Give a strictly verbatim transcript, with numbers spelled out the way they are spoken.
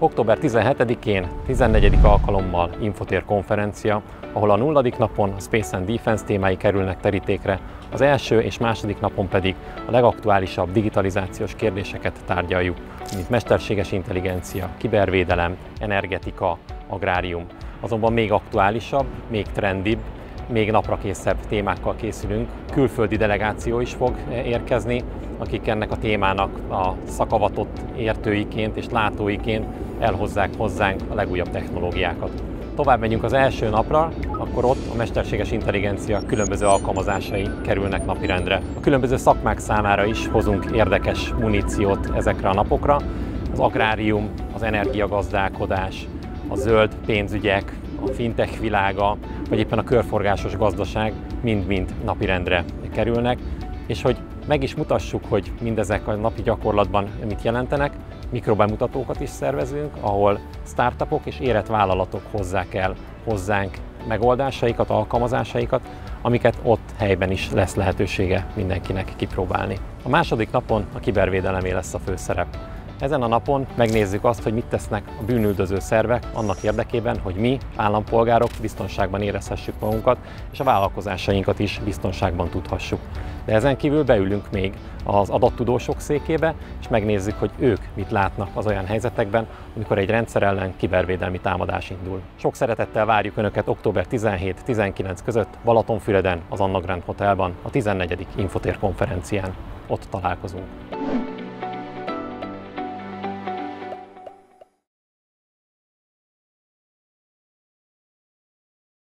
október tizenhetedikén tizennegyedik alkalommal Infotér konferencia, ahol a nulladik napon a Space and Defense témái kerülnek terítékre, az első és második napon pedig a legaktuálisabb digitalizációs kérdéseket tárgyaljuk, mint mesterséges intelligencia, kibervédelem, energetika, agrárium. Azonban még aktuálisabb, még trendibb, még naprakészebb témákkal készülünk. Külföldi delegáció is fog érkezni, akik ennek a témának a szakavatott értőiként és látóiként elhozzák hozzánk a legújabb technológiákat. Tovább megyünk az első napra, akkor ott a mesterséges intelligencia különböző alkalmazásai kerülnek napirendre. A különböző szakmák számára is hozunk érdekes muníciót ezekre a napokra. Az agrárium, az energiagazdálkodás, a zöld pénzügyek, a fintech világa, vagy éppen a körforgásos gazdaság mind-mind napirendre kerülnek, és hogy meg is mutassuk, hogy mindezek a napi gyakorlatban mit jelentenek, mikrobemutatókat is szervezünk, ahol startupok és érett vállalatok hozzák el hozzánk megoldásaikat, alkalmazásaikat, amiket ott helyben is lesz lehetősége mindenkinek kipróbálni. A második napon a kibervédelemé lesz a főszerep. Ezen a napon megnézzük azt, hogy mit tesznek a bűnüldöző szervek annak érdekében, hogy mi, állampolgárok biztonságban érezhessük magunkat, és a vállalkozásainkat is biztonságban tudhassuk. De ezen kívül beülünk még az adattudósok székébe, és megnézzük, hogy ők mit látnak az olyan helyzetekben, amikor egy rendszer ellen kibervédelmi támadás indul. Sok szeretettel várjuk Önöket október tizenhét-tizenkilenc között Balatonfüreden, az Anna Grand Hotelban, a tizennegyedik Infotér konferencián. Ott találkozunk.